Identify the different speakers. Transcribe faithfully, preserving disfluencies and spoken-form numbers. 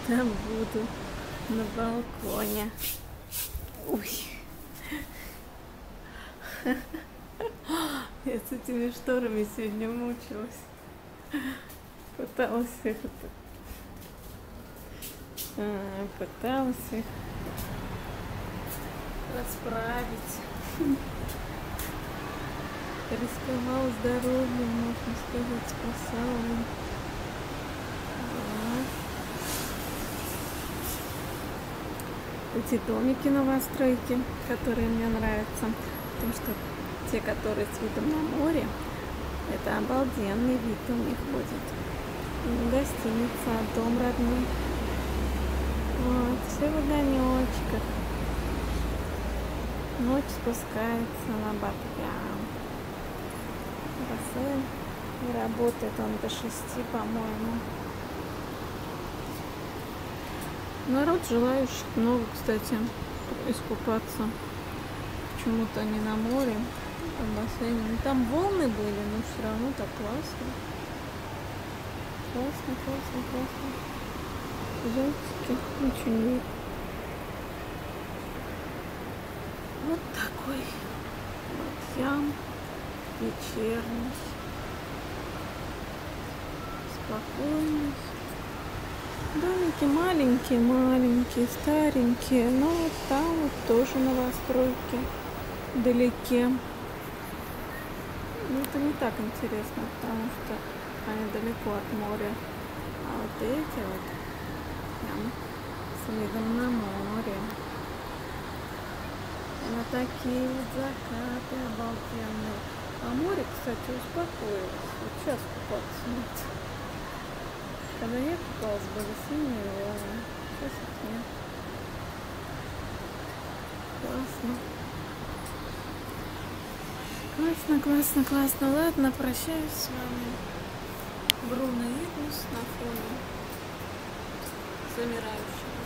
Speaker 1: когда буду на балконе. Ой. Я с этими шторами сегодня мучилась. Пыталась их это... а, пыталась их расправить. Рисковала здоровьем, можно сказать, спасала. Эти домики новостройки, которые мне нравятся, потому что те, которые с видом на море, это обалденный вид у них будет. Гостиница, дом родной. Вот, все в огонечках. Ночь спускается на Батьям. Бассейн не работает, он до шести, по-моему. Народ желающих много, кстати, искупаться. Почему-то не на море, а в бассейне. Ну, там волны были, но все равно так классно. Классно, классно, классно. Зонтики, ничего не видно. Вот такой Батьям вечерний. Спокойный. Домики маленькие, маленькие, старенькие, но вот там вот тоже новостройки вдалеке. Но это не так интересно, потому что они далеко от моря. А вот эти вот прям с видом на море. На такие вот закаты обалденные. А море, кстати, успокоилось. Вот сейчас купаться нет. Когда я купалась, были синие волны. Сейчас их нет. Классно. Классно, классно, классно. Ладно, прощаюсь с вами. Бруно Игус на фоне замирающего.